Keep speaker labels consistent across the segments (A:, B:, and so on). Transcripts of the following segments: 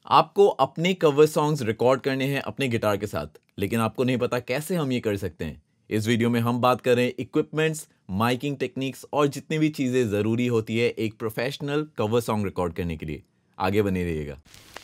A: आपको अपने cover songs record करने हैं अपने गिटार के साथ, लेकिन आपको नहीं पता कैसे हम ये कर सकते हैं। इस वीडियो में हम बात कर रहे हैं इक्विपमेंट्स, माइकिंग टेक्निक्स और जितनी भी चीज़ें ज़रूरी होती है एक प्रोफेशनल कवर सॉन्ग रिकॉर्ड करने के लिए। आगे बने रहिएगा।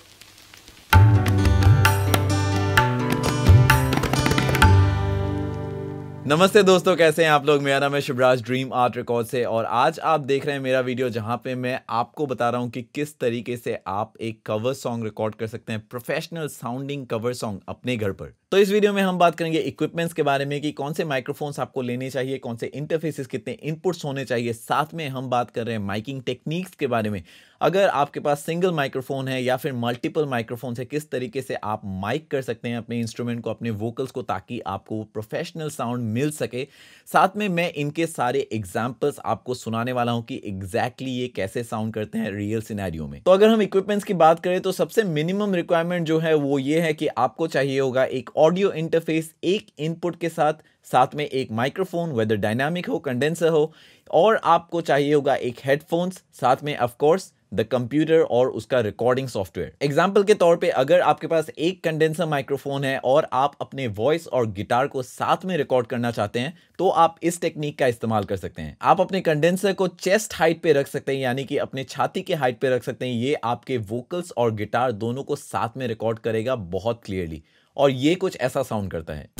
A: नमस्ते दोस्तों, कैसे हैं आप लोग। मेरा नाम है शिवराज ड्रीम आर्ट रिकॉर्ड से और आज आप देख रहे हैं मेरा वीडियो जहां पे मैं आपको बता रहा हूं कि किस तरीके से आप एक कवर सॉन्ग रिकॉर्ड कर सकते हैं, प्रोफेशनल साउंडिंग कवर सॉन्ग अपने घर पर। तो इस वीडियो में हम बात करेंगे इक्विपमेंट्स के बारे में कि कौन से माइक्रोफोन्स आपको लेने चाहिए, कौन से इंटरफेसेस, कितने इनपुट्स होने चाहिए। साथ में हम बात कर रहे हैं माइकिंग टेक्निक्स के बारे में। अगर आपके पास सिंगल माइक्रोफोन है या फिर मल्टीपल माइक्रोफोन है, किस तरीके से आप माइक कर सकते हैं अपने इंस्ट्रूमेंट को, अपने वोकल्स को, ताकि आपको प्रोफेशनल साउंड मिल सके। साथ में मैं इनके सारे एग्जांपल्स आपको सुनाने वाला हूं कि एग्जैक्टली ये कैसे साउंड करते हैं रियल सिनेरियो में। तो अगर हम इक्विपमेंट्स की बात करें तो सबसे मिनिमम रिक्वायरमेंट जो है वो ये है कि आपको चाहिए होगा एक ऑडियो इंटरफेस, एक इनपुट के साथ में एक माइक्रोफोन, वेदर डायनामिक हो, कंडेंसर हो, और आपको चाहिए होगा एक हेडफोन्स, साथ में ऑफ कोर्स द कंप्यूटर और उसका रिकॉर्डिंग सॉफ्टवेयर। एग्जाम्पल के तौर पे अगर आपके पास एक कंडेंसर माइक्रोफोन है और आप अपने वॉइस और गिटार को साथ में रिकॉर्ड करना चाहते हैं तो आप इस टेक्निक का इस्तेमाल कर सकते हैं। आप अपने कंडेंसर को चेस्ट हाइट पे रख सकते हैं, यानी कि अपने छाती के हाइट पे रख सकते हैं। ये आपके वोकल्स और गिटार दोनों को साथ में रिकॉर्ड करेगा बहुत क्लियरली, और ये कुछ ऐसा साउंड करता है।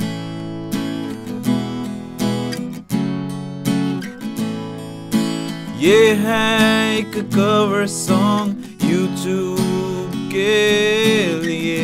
B: ये है एक कवर सॉन्ग यूट्यूब के लिए।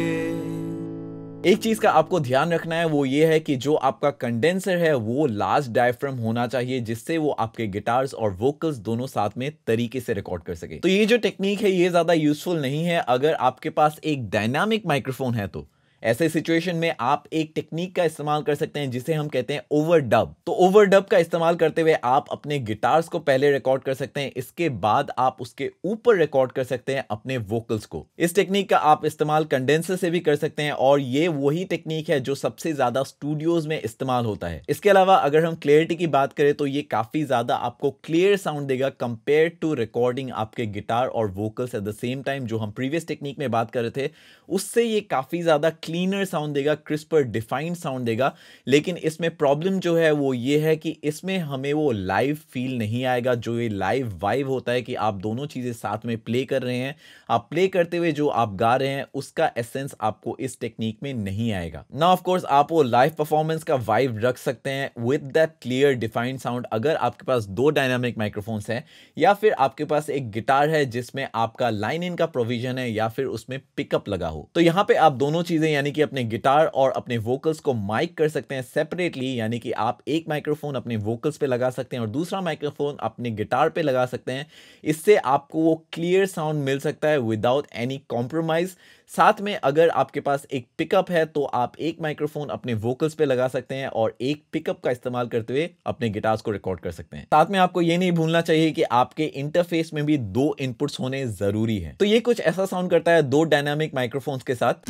A: एक चीज का आपको ध्यान रखना है, वो ये है कि जो आपका कंडेंसर है वो लार्ज डायफ्राम होना चाहिए, जिससे वो आपके गिटार्स और वोकल्स दोनों साथ में तरीके से रिकॉर्ड कर सके। तो ये जो टेक्निक है ये ज्यादा यूजफुल नहीं है अगर आपके पास एक डायनामिक माइक्रोफोन है। तो ऐसे सिचुएशन में आप एक टेक्निक का इस्तेमाल कर सकते हैं जिसे हम कहते हैं ओवरडब। तो ओवरडब का इस्तेमाल करते हुए आप अपने गिटार्स को पहले रिकॉर्ड कर सकते हैं, इसके बाद आप उसके ऊपर रिकॉर्ड कर सकते हैं अपने वोकल्स को। इस टेक्निक का आप इस्तेमाल कंडेंसर से भी कर सकते हैं और ये वही टेक्निक है जो सबसे ज्यादा स्टूडियोज में इस्तेमाल होता है। इसके अलावा अगर हम क्लियरिटी की बात करें तो ये काफी ज्यादा आपको क्लियर साउंड देगा कंपेयर टू रिकॉर्डिंग आपके गिटार और vocals at the same time. जो हम प्रीवियस टेक्निक में बात कर रहे थे उससे ये काफी ज्यादा क्लीनर साउंड देगा, क्रिस्पर डिफाइंड साउंड देगा। लेकिन इसमें प्रॉब्लम जो है वो ये है कि इसमें हमें वो लाइव फील नहीं आएगा, जो ये लाइव वाइब होता है कि आप दोनों चीजें साथ में प्ले कर रहे हैं। आप प्ले करते हुए जो आप गा रहे हैं उसका एसेंस आपको इस टेक्निक में नहीं आएगा ना। ऑफ कोर्स आप वो लाइव परफॉर्मेंस का वाइब रख सकते हैं with that clear defined sound अगर आपके पास दो डायनामिक माइक्रोफोन्स हैं या फिर आपके पास एक गिटार है जिसमें आपका लाइन इन का प्रोविजन है या फिर उसमें पिकअप लगा हो। तो यहां पे आप दोनों चीजें यानी कि अपने गिटार और अपने वोकल्स को माइक कर सकते हैं सेपरेटली, यानी कि आप एक माइक्रोफोन अपने वोकल्स पे लगा सकते हैं और दूसरा माइक्रोफोन अपने गिटार पे लगा सकते हैं। इससे आपको वो क्लियर साउंड मिल सकता है विदाउट एनी कॉम्प्रोमाइज। साथ में अगर आपके पास एक पिकअप है तो आप एक माइक्रोफोन अपने वोकल्स पे लगा सकते हैं और एक पिकअप का इस्तेमाल करते हुए अपने गिटार्स को रिकॉर्ड कर सकते हैं। साथ में आपको ये नहीं भूलना चाहिए कि आपके इंटरफेस में भी दो इनपुट्स होने जरूरी है। तो ये कुछ ऐसा साउंड करता है दो डायनामिक माइक्रोफोन्स के साथ।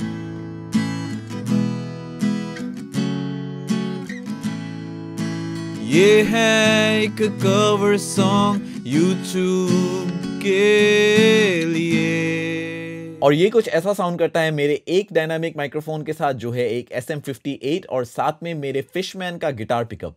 B: ये है एक कवर सॉन्ग यूट्यूब के लिए।
A: और ये कुछ ऐसा साउंड करता है मेरे एक डायनामिक माइक्रोफोन के साथ जो है एक SM58 और साथ में मेरे फिशमैन का गिटार पिकअप।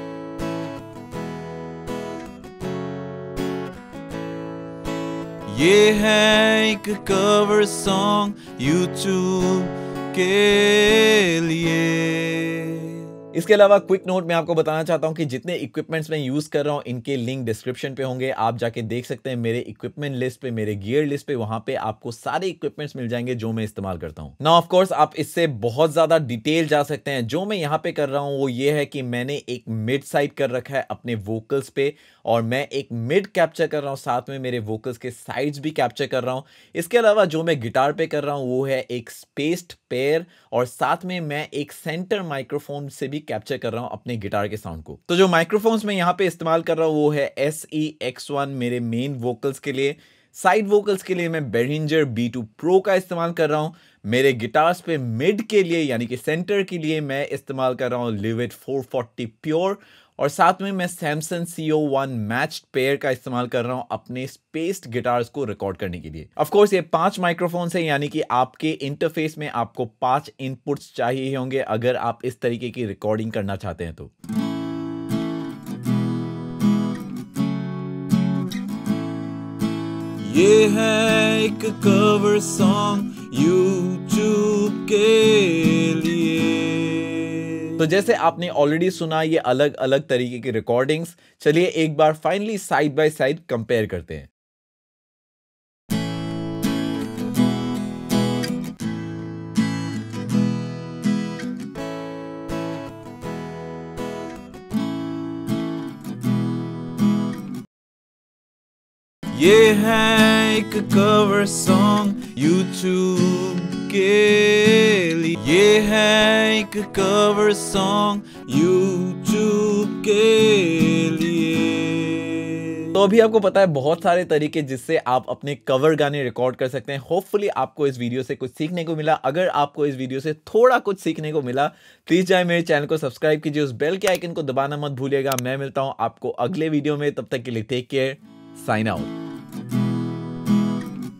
B: ये है एक कवर सॉन्ग यूट्यूब के लिए।
A: इसके अलावा क्विक नोट मैं आपको बताना चाहता हूं कि जितने इक्विपमेंट्स मैं यूज कर रहा हूं इनके लिंक डिस्क्रिप्शन पे होंगे। आप जाके देख सकते हैं मेरे इक्विपमेंट लिस्ट पे, मेरे गियर लिस्ट पे, वहां पे आपको सारे इक्विपमेंट्स मिल जाएंगे जो मैं इस्तेमाल करता हूं ना। ऑफ कोर्स आप इससे बहुत ज्यादा डिटेल जा सकते हैं। जो मैं यहां पे कर रहा हूं वो ये है कि मैंने एक मिड साइड कर रखा है अपने वोकल्स पे और मैं एक मिड कैप्चर कर रहा हूं, साथ में मेरे वोकल्स के साइड्स भी कैप्चर कर रहा हूं। इसके अलावा जो मैं गिटार पे कर रहा हूं वो है एक स्पेस्ड पेयर और साथ में मैं एक सेंटर माइक्रोफोन से भी कैप्चर कर रहा हूं अपने गिटार के साउंड को। तो जो माइक्रोफोन्स मैं यहां पे इस्तेमाल कर रहा हूं वो है SE-X1 मेरे मेन वोकल्स के लिए। साइड वोकल्स के लिए मैं Behringer B2 Pro का इस्तेमाल कर रहा हूं। मेरे गिटार्स पे मिड के लिए यानी कि सेंटर के लिए मैं इस्तेमाल कर रहा हूं Lewitt 440 प्योर। और साथ में मैं सैमसंग CO1 मैच्ड पेयर का इस्तेमाल कर रहा हूं अपने स्पेस्ड गिटार्स को रिकॉर्ड करने के लिए। ऑफ कोर्स ये 5 माइक्रोफोन्स हैं, यानी कि आपके इंटरफेस में आपको 5 इनपुट्स चाहिए होंगे अगर आप इस तरीके की रिकॉर्डिंग करना चाहते हैं तो।
B: ये है एक कवर सॉन्ग यूट्यूब के लिए।
A: तो जैसे आपने ऑलरेडी सुना ये अलग अलग तरीके की रिकॉर्डिंग्स, चलिए एक बार finally side by side compare करते हैं।
B: ये है एक कवर सॉन्ग यूट्यूब के लिए। ये है एक कवर सॉन्ग यूट्यूब के लिए।
A: तो अभी आपको पता है बहुत सारे तरीके जिससे आप अपने कवर गाने रिकॉर्ड कर सकते हैं। होपफुली आपको इस वीडियो से कुछ सीखने को मिला। अगर आपको इस वीडियो से थोड़ा कुछ सीखने को मिला, प्लीज जाए मेरे चैनल को सब्सक्राइब कीजिए, उस बेल के आइकन को दबाना मत भूलिएगा। मैं मिलता हूं आपको अगले वीडियो में, तब तक के लिए टेक केयर, साइन आउट।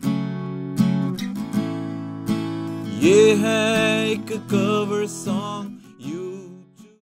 B: ये है एक कवर सॉन्ग